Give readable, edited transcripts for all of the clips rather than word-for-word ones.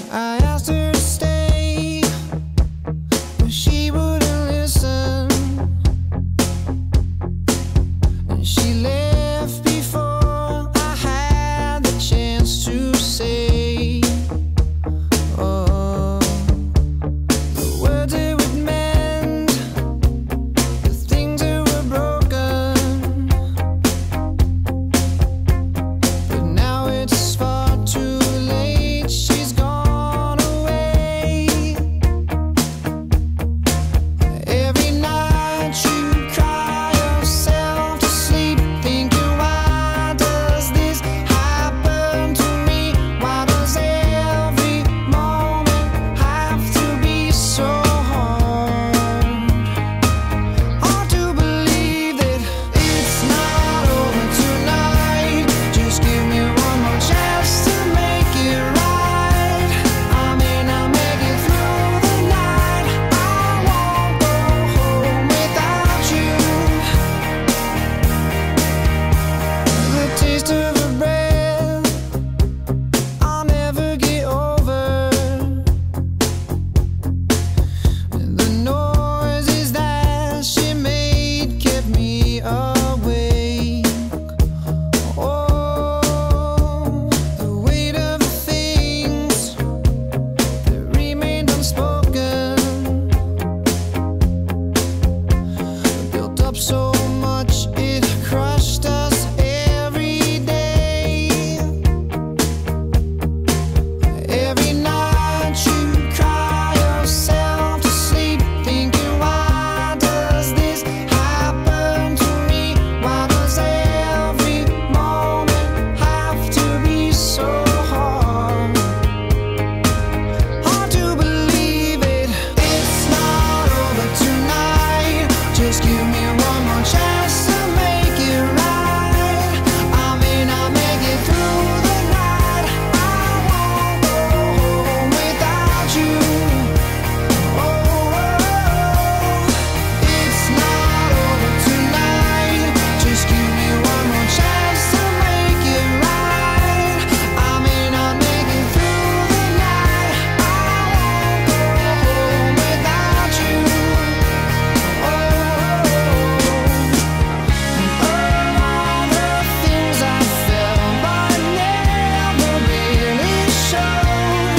I asked her to stay, but she wouldn't listen, and she left before I had the chance to say, oh, the words that would mend the things that were broken, but now it's far too late. She's gone away. Every night you cry yourself to sleep, thinking, why does this happen to me? Why does every moment have to be so hard? Hard to believe that it's not over tonight. Just give me one more chance to make it right. I may not make it through the night. I won't go home without you. The taste of her breath I'll never get over, and the noises that she made kept me awake. Oh, the weight of the things that remained unspoken built up so much it crushed us every day. Every night you cry yourself to sleep, thinking, why does this happen to me? Why does every moment have to be so hard? Hard to believe it, it's not over tonight. Just give me one more chance to make it right. I may not make it through the night. I won't go home without you. Oh, it's not over tonight. Just give me one more chance to make it right. I may not make it through the night. I won't go home without you. All the things I felt but never really showed.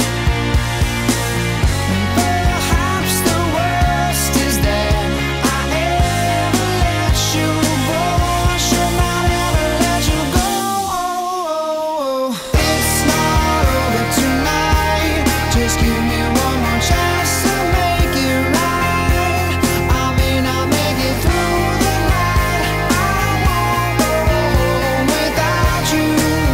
Perhaps the worst is that I ever let you go. I should not ever let you go. It's not over tonight. Just give me one more chance to make it right. I may not make it through the night. I won't go home without you.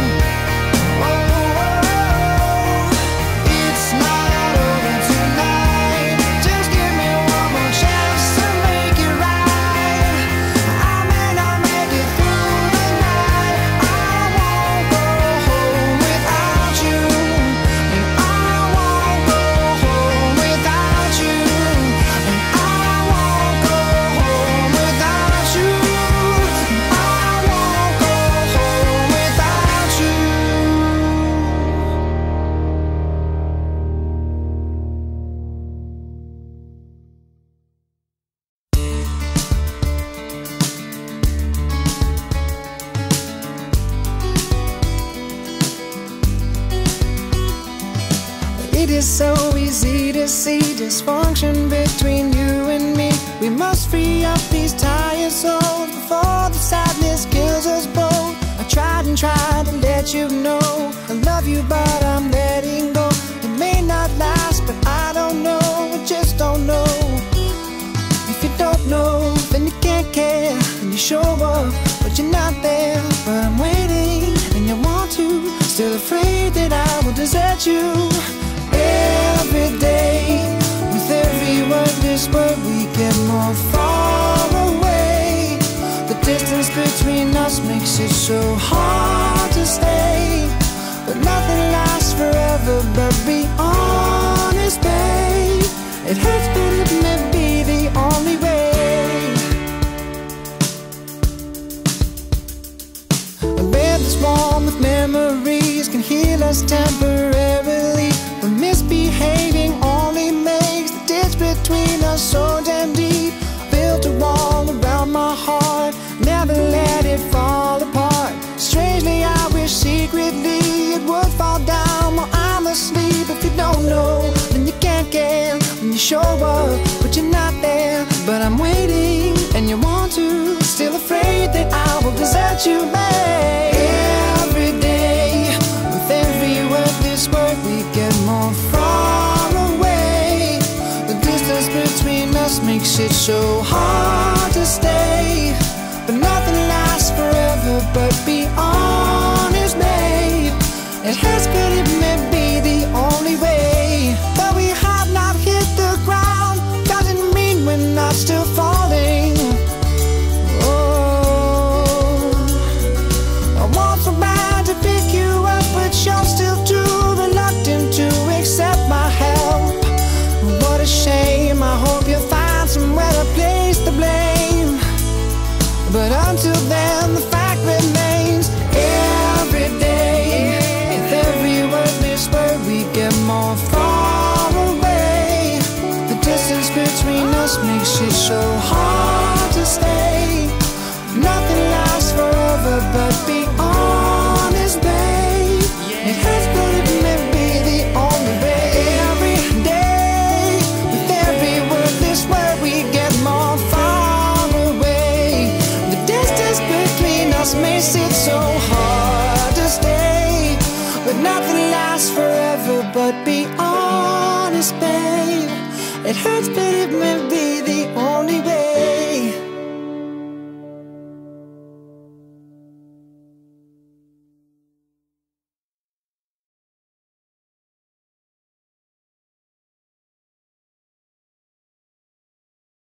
It's not over tonight. Just give me one more chance to make it right. I may not make it through the night. I won't go home without you, and I won't go home without you, and I won't go home without you, and I won't go home without you. It is so easy to see dysfunction between you and me. We must free up these tired souls before the sadness kills us both. I tried and tried to let you know I love you, but I'm letting go. It may not last, but I don't know. I just don't know. If you don't know, then you can't care. And you show up, but you're not there. But I'm waiting, and you want to. Still afraid that I will desert you. Every day, with every wordless word, we get more far away. The distance between us makes it so hard to stay. But nothing lasts forever, but be honest, babe. It hurts, but it may be the only way. A bed that's warm with memories can heal us temporarily. When misbehaved secretly it would fall down while I'm asleep. If you don't know, then you can't care when you show up, but you're not there. But I'm waiting, and you want to, still afraid that I will desert you, babe. Every day, with every wordless word, we get more far away. The distance between us makes it so hard to stay. But nothing lasts forever, but be honest, babe. It hurts, but it may be the only way. But we have not hit the ground, doesn't mean we're not still falling. Oh, I want so bad to pick you up, but you're still too reluctant to accept my help. What a shame, I hope you'll find somewhere to place the blame. But until then, the fact remains, every day, with every wordless word, we get more far away. The distance between us makes it so hard to stay. Nothing lasts forever, but be honest, babe. It hurts, but it may be the only way. Every day, with every wordless word, we get more far away. The distance between us makes it so hard to stay. But nothing lasts forever, but be honest, babe. It hurts, but it may be the only way.